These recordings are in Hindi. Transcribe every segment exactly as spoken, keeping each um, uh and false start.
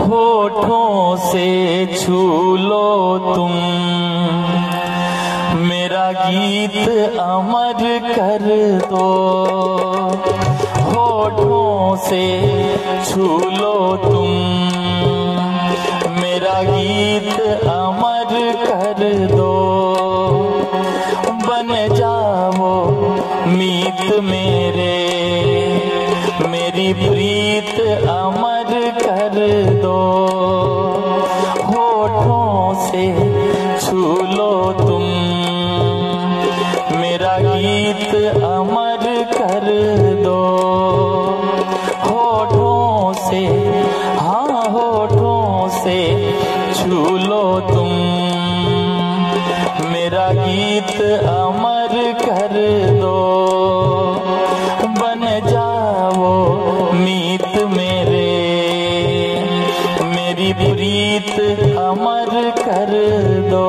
होठों से छू लो तुम, मेरा गीत अमर कर दो। होठों से छू लो तुम, मेरा गीत अमर कर दो। बन जाओ मीत मेरे, मेरी प्रीत अमर कर दो। होठों से छू लो तुम, मेरा गीत अमर कर दो। होठों से, हाँ होठों से छू लो तुम, मेरा गीत अमर कर दो। बन जाओ मीत मेरे, मेरी प्रीत अमर कर दो।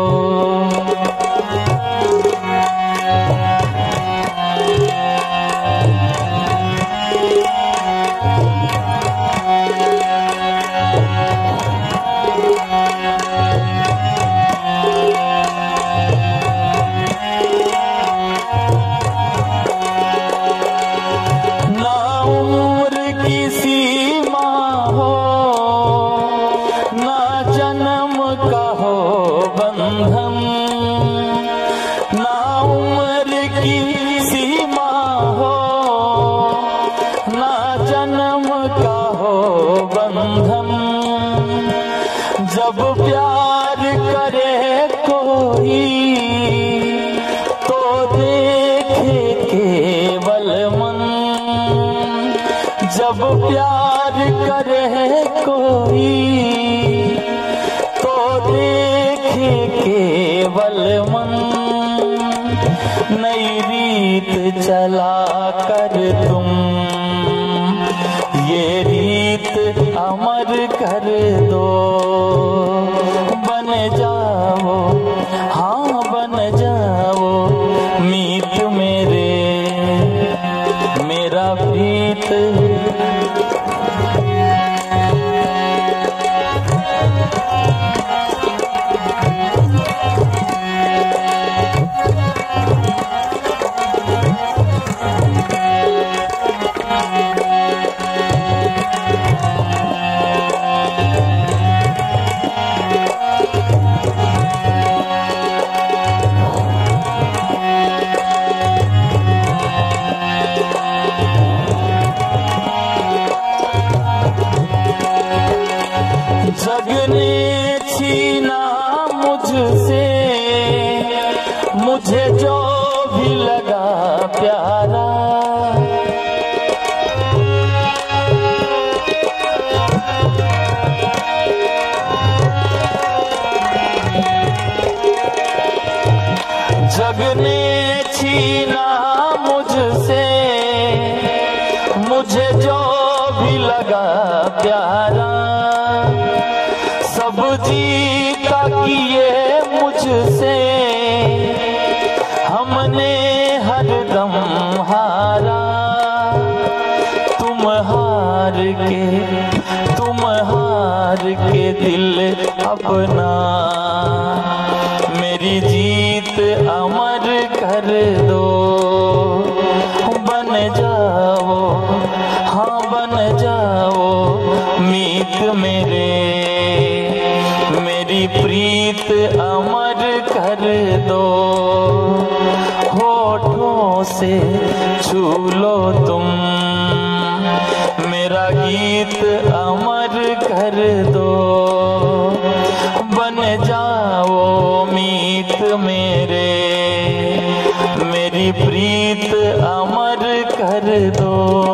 जब प्यार करे कोई तो देखे केवल मन, जब प्यार करे कोई तो देखे केवल मन। नई रीत चला कर तुम, ये रीत अमर कर दो। बन जाओ, हाँ बन जाओ मीत मेरे, मेरा प्रीत। जग ने छीना मुझसे मुझे जो भी लगा प्यारा, जग ने छीना मुझसे मुझे जो भी लगा प्यारा। सब जीता किए मुझसे हमने हरदम हारा। तुम हार के, तुम हार के दिल अपना, मेरी जीत अमर कर दो। बन जाओ, हाँ बन जाओ मीत मेरे, मेरी प्रीत अमर कर दो। होठों से छू लो तुम, मेरा गीत अमर कर दो। बन जाओ मीत मेरे, मेरी प्रीत अमर कर दो।